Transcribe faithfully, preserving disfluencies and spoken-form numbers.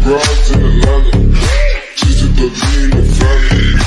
broads in Atlanta, just to the lean and family.